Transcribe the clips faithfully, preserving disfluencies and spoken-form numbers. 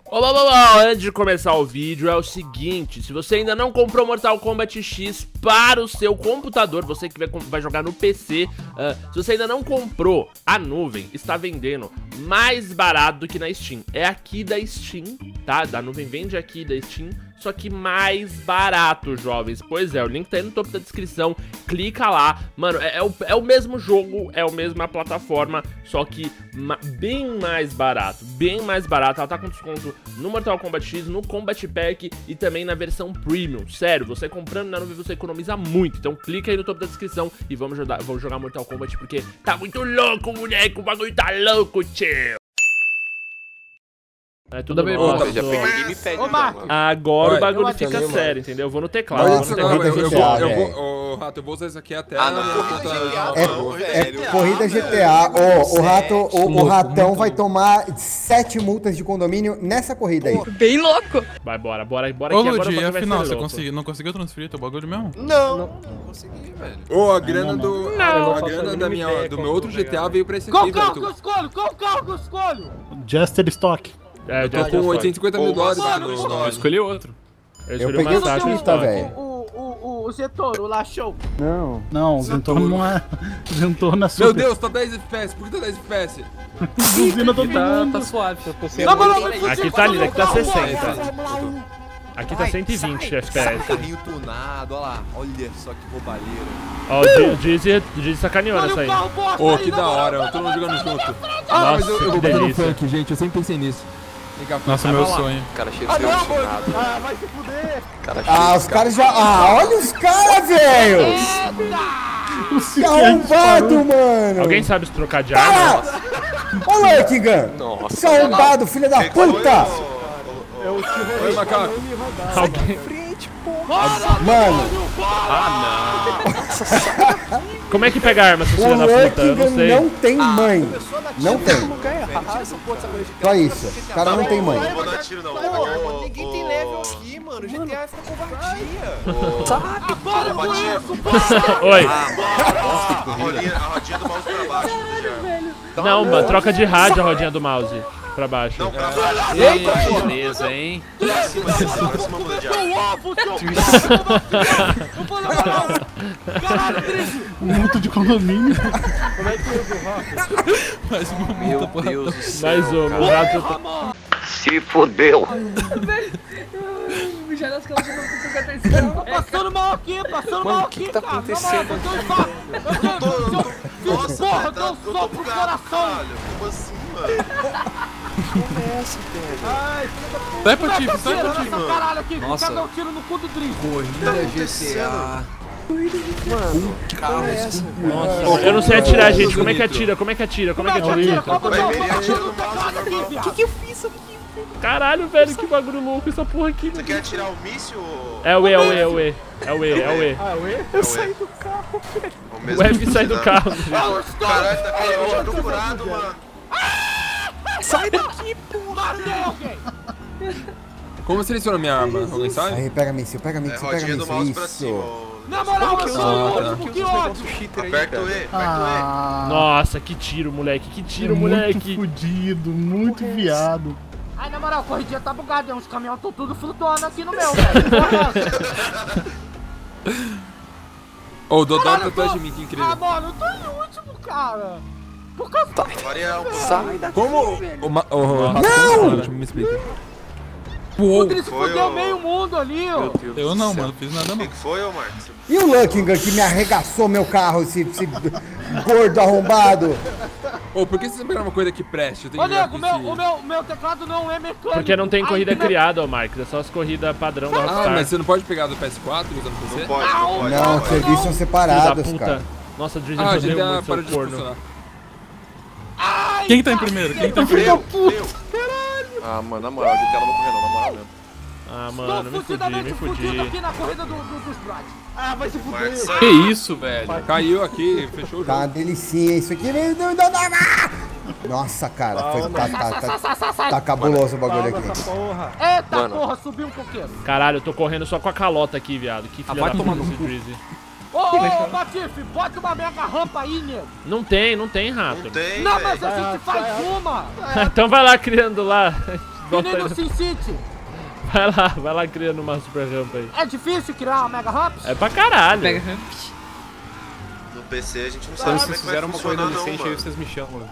Olá, olá, olá, antes de começar o vídeo é o seguinte, se você ainda não comprou Mortal Kombat X para o seu computador, você que vai, vai jogar no P C, uh, se você ainda não comprou, a nuvem está vendendo mais barato do que na Steam. É aqui da Steam, tá? Da nuvem vende aqui da Steam, só que mais barato, jovens. Pois é, o link tá aí no topo da descrição, clica lá. Mano, é, é, o, é o mesmo jogo, é a mesma plataforma, só que ma bem mais barato, bem mais barato. Ela tá com desconto no Mortal Kombat X, no Combat Pack e também na versão Premium. Sério, você comprando na nuvem você economiza muito. Então clica aí no topo da descrição e vamos jogar, vamos jogar Mortal Kombat porque tá muito louco, moleque. O bagulho tá louco, tio. É tudo bem, bom. já agora Oi, o bagulho eu fica ali, sério, entendeu? Eu vou no teclado. Olha, Eu vou no teclado. não, eu, eu, G T A, vou, eu velho. vou, oh, Rato, eu vou usar isso aqui até... Ah, não, É, é corrida G T A. Ó, o rato, o, o ratão vai tomar sete multas de condomínio nessa corrida aí. Bem louco. Vai, bora, bora, bora Ô, aqui agora. Ludi, o bagulho vai afinal, ser você louco. consegui, não conseguiu transferir teu bagulho mesmo? Não, não consegui, velho. Ô, a grana do... Não. A grana da minha, do meu outro G T A veio pra esse Qual aqui, carro velho. que eu escolho? Qual carro que eu escolho? Juster Stock. É, Eu tô com oitocentos e cinquenta mil dólares mano, no... mano. Eu escolhi outro. Eu Eu escolhi peguei uma o Sasha Justa, Stock. velho. O, o, o, o Zetor, o Lachou. Não. Não, Zentor não é. Zentor na super. Meu Deus, tá dez F P S. Por que tá dez F P S? Buzina todo mundo. Tá suave. Não, mas não, não, Aqui tá lindo, aqui tá não, sessenta. não, Aqui tá cento e vinte F P S. Carrinho tunado, olha lá. Olha só que roubalheira. Ó, o Dizzy, o Dizzy sacaneou Olha nessa o aí. carro bosta Ô, aí, que na da moral. hora, todo mundo jogando junto. Nossa, mas eu, eu que vou fazer um delícia. funk, gente, eu sempre pensei nisso. Vem cá, Nossa, meu sonho. Cara cheio de Ah, não, seu amor. tunado. Ah, vai se fuder. Cara cheio Ah, de os caras já. Ah, olha os caras, velho! Que arrombado, mano! Alguém sabe se trocar de arma? Ah! Ô, Lucky Gun! Nossa. Seu arrombado, filho da puta! Oi, macaco. Alguém... Mano, Como é que pega a arma, seu o filho da puta? Lucky Eu não Gun sei. não tem mãe. Não tem. Só isso. O cara não tem mãe. Não vou dar tiro, não. Pô, ninguém tem level aqui, mano. O G T A fica covardia. Sabe? Para com isso, Oi. A rodinha, a rodinha do mouse pra baixo. Não, mano, troca de rádio a rodinha do mouse. Pra baixo. Não, pra baixo. Eita, beleza, hein? Pra cima, pra cima, muda de ar. ovo, seu pau. Caralho, Trizzy. Multa de condomínio. Mais uma Meu multa, porra. Deus do céu. Mais uma, o rato tá... Se fodeu. Já nas calças não fica atenção. Tô passando mal aqui, passando Mano, mal o que aqui, que tá cara. acontecendo? Na moral, eu tenho um soco. Eu tenho um Nossa, porra, eu velho, tenho um tá soco todo pro bugado, coração. caralho. Como assim, mano? Como é essa, velho? Ai, filho da puta. Sai pra ti, sai Tira pra ti. essa caralho aqui, Nossa. quer dar um tiro no cu do Drizzy. Corrida G T A. Mano, que porra é essa? Nossa, eu não sei atirar, gente. Como é que atira? Como é que atira? Como é que Tira, atira? qual botão? Vai, ele Qual atira botão no do mouse teclado aqui, normal. viado? que eu fiz? Caralho, velho, que bagulho louco essa porra aqui. Você quer atirar o míssil? É o E, é o E, é o E. É o E, é o E. Eu saí do carro. O F sai do carro. Caralho, tá caindo procurado, mano. Sai daqui, porra! Matei alguém! Como seleciona minha arma? Alguém sabe? Aí, pega míssil, pega É, míssil, pega rodinha do mouse pra míssil. cima. Isso. ô. Na moral, eu sou o usa- último, que ódio! Aperta o E, aperta Ah, Nossa, que tiro, moleque. Que tiro, muito moleque. fudido, muito viado. Ai, na moral, a corridinha tá bugada, uns caminhões tão tudo flutuando aqui no meu, velho. Porra, Ô, o Dodó tá caralho, eu atrás tô- de mim, que Ah, incrível. mano, eu tô em último, cara. Por causa o E. Varia um Sai daqui. Como? O ma... o Rato, Não! Deixa eu me explicar. o Drizzy Foi fudeu o- meio mundo ali, ó. Eu não, mano, fiz nada O não. que foi, ô Marcos? E o Lucky Gun que me arregaçou meu carro, esse, esse gordo arrombado. Ô, por que vocês não pegaram uma coisa que preste? Eu tenho Ô, que jogar nego, com o meu, esse- o, meu, o meu teclado não é mecânico. Porque não tem Ai, corrida meu- criada, ô Marcos. É só as corridas padrão da Ah, Rockstar. mas você não pode pegar do P S quatro usando o P C? Não pode, não pode. Não, não os pode. serviços são Filho da separados, puta. cara. Nossa, o Drizzy Ah, a fodeu G T A muito, parou seu de corno. funcionar. Ai, Quem tá em primeiro? Quem tá em primeiro? Eu, eu. Ah, mano, na moral, a G T A não vai correr não, na moral mesmo. Ah, tô mano, me fudi, fudidamente me fudido fudi. aqui na corrida do, do, dos Brad. Ah, vai se fuder. Marcos, Que isso, velho? Caiu aqui, fechou o Tá jogo. uma delicinha isso aqui. Não, não, não, não, não. Nossa, cara, foi, tá, tá, tá, tá cabuloso o bagulho aqui. Eita Mano. porra, subiu um coqueiro. Caralho, eu tô correndo só com a calota aqui, viado. Que filha vai da tomar puta no esse Drizzy. Ô, ô, Batife, bota uma mega rampa aí, nego. Não tem, não tem, rato. Não tem, Não, velho. mas a gente faz uma. Então vai lá criando lá. Volta nem no aí. Sin City. Vai lá, vai lá criando uma super rampa aí. É difícil criar uma Mega Ramp? É pra caralho. Pega ramp. No P C a gente não Quando sabe como é vocês que vai fizeram uma corrida funcionar no não, Sente aí, mano. vocês me chamam.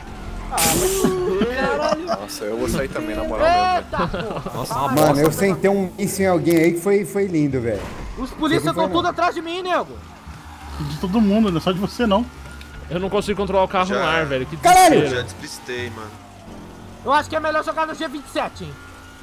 Nossa, eu vou sair também, na moral mesmo. Eita, pô. Nossa, uma Mano, eu sentei um míssil em alguém aí que foi, foi lindo, velho. Os polícias Você não foi, estão tudo não. atrás de mim, nego. De todo mundo, não é só de você não. Eu não consigo controlar o carro Já. no ar, velho. Que Caralho! Eu desespero. já despistei, mano. Eu acho que é melhor jogar no G vinte e sete, hein.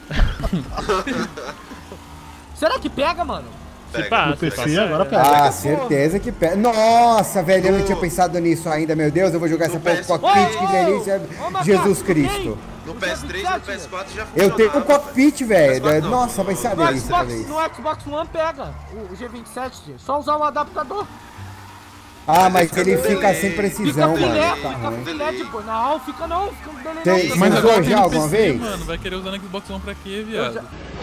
Será que pega, mano? Se Pega. passa, No P C passa, agora é. pega. Ah, certeza que pega. Nossa, velho, eu não tinha pensado nisso ainda, meu Deus. Eu vou jogar essa porra pro cockpit, que delícia. Ô, Macaco, Jesus tu Cristo. tem? No P S três e no P S quatro já Eu tenho um funcionava. cockpit, velho. P S quatro não. Nossa, vai ser uma No delícia Xbox, também. no Xbox One pega o G vinte e sete, só usar o adaptador. Ah, mas Fica ele com fica delay. sem Fica precisão, filé, mano. Tá fica ruim. filé de boa. Não, fica não, fica um delay Tem- não. Mas Mas usou agora já tem no alguma P C, vez? mano. Vai querer usar no Xbox One pra quê, viado?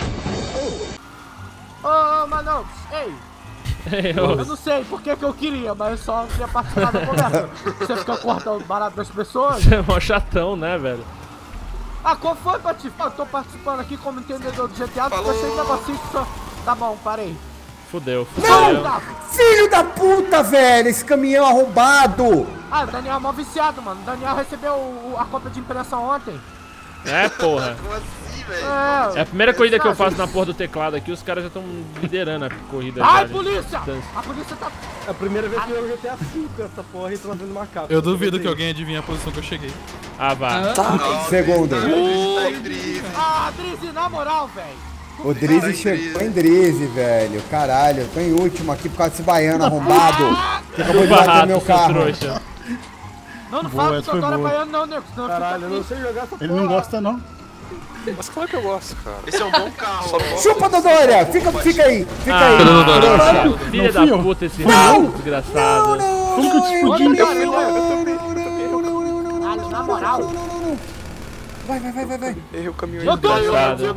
Ô, mano, ei, Eu- eu não sei por que que eu queria, mas eu só queria participar da conversa. Você fica cortando o barato das pessoas. Você é mó chatão, né, velho? Ah, qual foi, Patife? Eu tô participando aqui como entendedor do G T A, porque eu sei que negocinho que só... Tá bom, parei. Fudeu, fudeu. Não, tá. Filho da puta, velho! Esse caminhão arrombado! Ah, o Daniel é mó viciado, mano. O Daniel recebeu o- a cópia de impressão ontem. É, porra. Como assim, velho? É, É a primeira corrida que eu Não, faço na porra do teclado aqui, os caras já estão liderando a corrida. Ai, já, de polícia! distância. A polícia tá... É a primeira vez que eu G T A cinco essa porra e tô fazendo macaco. Eu duvido que alguém adivinhe a posição que eu cheguei. Ah, vá. Não, Segundo. Drizzy tá aí, Drizzy. Ah, Drizzy, na moral, velho. O Drizzy chegou em Drizzy, velho. Caralho, eu tô em último aqui por causa desse baiano arrombado. Que acabou de bater no Barrato, meu seu carro. trouxa. Não, não Boa, fala que essa o foi Dora é boa. baiano não, nego. Senão Caralho, eu não fica sei jogar essa porra. Ele não gosta não. Mas claro que eu gosto, cara. Esse é um bom carro. ó. Chupa, Dodória! Fica, fica aí, fica Ah, aí. trouxa. filha Não da fui eu. puta, esse Não! filho desgraçado. Como que eu te explodi? triste. Eu também, eu também. Caralho, na moral. Vai, vai, vai, vai, vai. Errei o caminhão Eu tô... Desgraçado.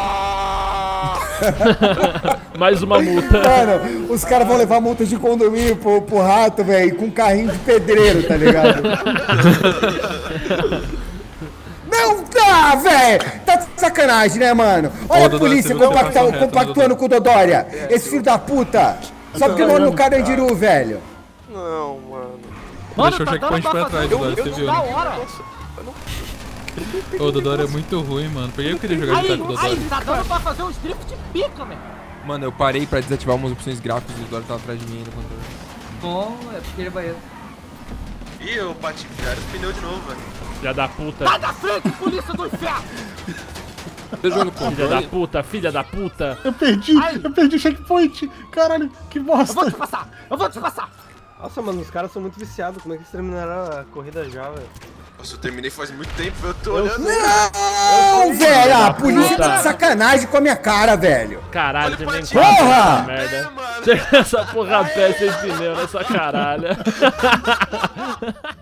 Mais uma multa. Mano, os caras vão levar multa de condomínio pro, pro rato, velho, com carrinho de pedreiro, tá ligado? Não dá, velho! Tá de sacanagem, né, mano? Olha Ô, a Dodória, polícia você viu que compacta- eu faço reto, compactuando com o Dodória. Esse filho da puta. Só porque o nome do cara é Andiru, velho. Não, mano. Mano, Deixou o tá dando checkpoint pra pra fazer trás, um Dodória, você vídeo viu, da né? hora. Ô, o Dodória é muito ruim, mano. Por que eu queria jogar Aí, de com o Dodória? aí, tá dando pra fazer uns drift de pica, velho. Mano, eu parei pra desativar umas opções gráficas e o Dora tava atrás de mim ainda. Quando... Bom, é porque ele é baiano. Ih, eu bati já o pneu de novo, velho. Filha da puta. Sai da frente, polícia do inferno. Tá jogando Filha da controle? puta, filha da puta. Eu perdi, Ai. eu perdi o checkpoint. Caralho, que Eu vou bosta. te passar, eu vou te passar. Nossa, mano, os caras são muito viciados. Como é que eles terminaram a corrida já, velho? Nossa, eu terminei faz muito tempo, eu tô olhando. Não, velho, a polícia puta. tá de sacanagem com a minha cara, velho. Caralho, Olha você o nem patinho. conta Porra! essa merda. É, mano. Chega essa porra a pé sem pneu nessa caralho.